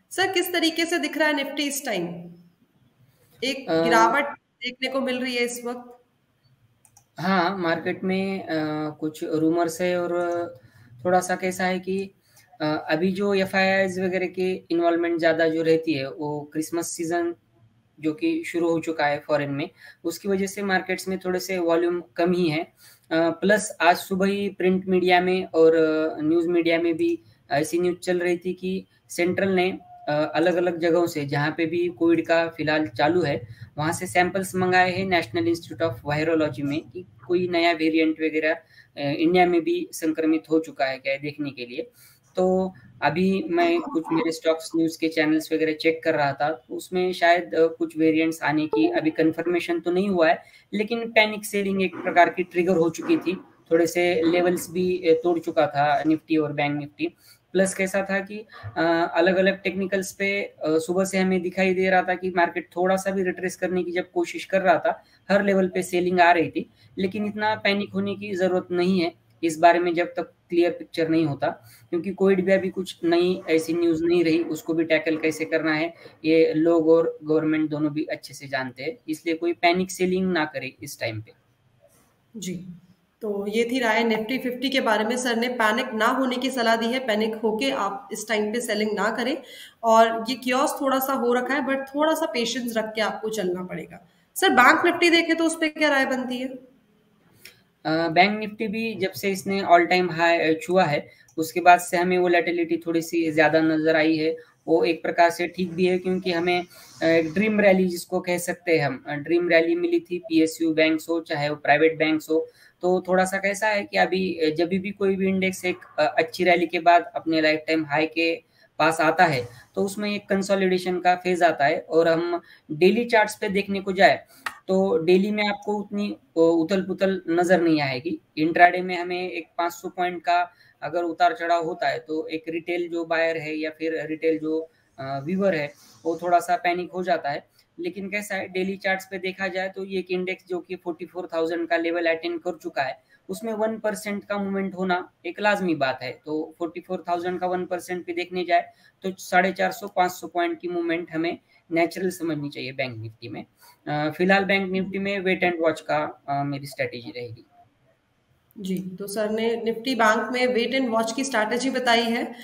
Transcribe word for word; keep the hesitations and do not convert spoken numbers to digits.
Sir किस तरीके से दिख रहा है निफ्टी इस टाइम? एक अ, गिरावट देखने को मिल रही है इस वक्त। हाँ, मार्केट में अ, कुछ रूमर्स है और थोड़ा-सा कैसा है कि अ, अभी जो एफआईआईज़ वगैरह की इन्वॉल्वमेंट ज़्यादा जो रहती है, वो क्रिसमस सीज़न जो कि शुरू हो चुका है फॉरेन में, उसकी वजह से मार्केट्स में थोड़े से वॉल्यूम कम ही है। अ, प्लस आज सुबह ही प्रिंट मीडिया में और न्यूज़ मीडिया में भी ऐसी न्यूज़ चल रही थी कि सेंट्रल ने अ, अलग-अलग जगहों से जहाँ पे भी कोविड का फिलहाल चालू है, वहाँ से सैंपल्स मँगाए हैं नेशनल इंस्टीट्यूट ऑफ वायरोलॉजी में कि कोई नया वेरिएंट वगैरह अ, इंडिया में भी संक्रमित हो चुका है क्या है देखने के लिए। तो अभी मैं कुछ मेरे स्टॉक्स न्यूज़ के चैनल्स वगैरह चेक कर रहा था, तो उसमें शायद अ, कुछ वेरिएंट्स आने की अभी कन्फर्मेशन तो नहीं हुआ है, लेकिन पैनिक सेलिंग एक प्रकार की ट्रिगर हो चुकी थी। थोड़े से लेवल्स भी अ, तोड़ चुका था निफ्टी और बैंक निफ्टी। प्लस कैसा था कि अ, अलग-अलग टेक्निकल्स पे अ, सुबह से हमें दिखाई दे रहा था कि मार्केट थोड़ा-सा भी रिट्रेस करने की जब कोशिश कर रहा था, हर लेवल पे सेलिंग आ रही थी, लेकिन इतना पैनिक होने की ज़रूरत नहीं है, इस बारे में जब तक क्लियर पिक्चर नहीं होता, क्योंकि कोविड भी अभी कुछ नई ऐसी न्यूज़ नहीं रही, उसको भी टैकल कैसे करना है, ये लोग और गवर्नमेंट दोनों भी अच्छे से जानते हैं, इसलिए कोई पैनिक सेलिंग ना करे इस टाइम पे। जी। तो ये थी राय निफ्टी फिफ्टी के बारे में। सर ने पैनिक ना होने की सलाह दी है, पैनिक होके आप इस टाइम पे सेलिंग ना करें। और ये कियोस्क थोड़ा-सा हो रखा है, बट थोड़ा-सा पेशेंस रख के आपको चलना पड़ेगा। सर बैंक निफ्टी देखें तो उस पे क्या राय बनती है? अ, बैंक निफ्टी भी जब से इसने ऑल टाइम हाई छुआ है, उसके बाद से हमें वोलेटिलिटी थोड़ी-सी ज़्यादा नज़र आई है। वो एक प्रकार से ठीक भी है क्योंकि हमें अ, एक ड्रीम रैली जिसको कह सकते हैं हम, अ, ड्रीम रैली मिली थी पीएसयू बैंक्स हो, चाहे वो प्राइवेट बैंक्स हो। तो थोड़ा-सा कैसा है कि अभी अ, जभी भी कोई भी इंडेक्स एक अ, अच्छी रैली के बाद अपने लाइफ टाइम हाई के पास आता है, तो उसमें एक कंसोलिडेशन का फेज़ आता है और हम डेली चार्ट्स पे देखने को जाएँ, तो डेली में आपको उतनी अ, उथल-पुथल नज़र नहीं आएगी। इंट्राडे में हमें एक पाँच सौ पॉइंट का अगर उतार-चढ़ाव होता है, तो एक रिटेल जो बायर है या फिर रिटेल जो अ, व्यूअर है, वो थोड़ा-सा पैनिक हो जाता है। लेकिन कैसा है डेली चार्ट्स पे देखा जाए तो ये एक इंडेक्स जो कि फोर्टी फोर थाउज़ेंड का लेवल अटेंड कर चुका है, उसमें वन परसेंट का मूवमेंट होना एक लाज़मी बात है। तो फोर्टी फोर थाउज़ेंड का वन परसेंट भी देखने जाए, तो साढ़े चार सौ पाँच सौ पॉइंट की मूवमेंट हमें नेचुरल समझनी चाहिए बैंक निफ्टी में। अ, फिलहाल बैंक निफ्टी में वेट एंड वॉच का अ, मेरी स्ट्रैटेजी रहेगी। जी, तो सर ने निफ्टी बैंक में वेट एंड वॉच की स्ट्रैटेजी बताई है।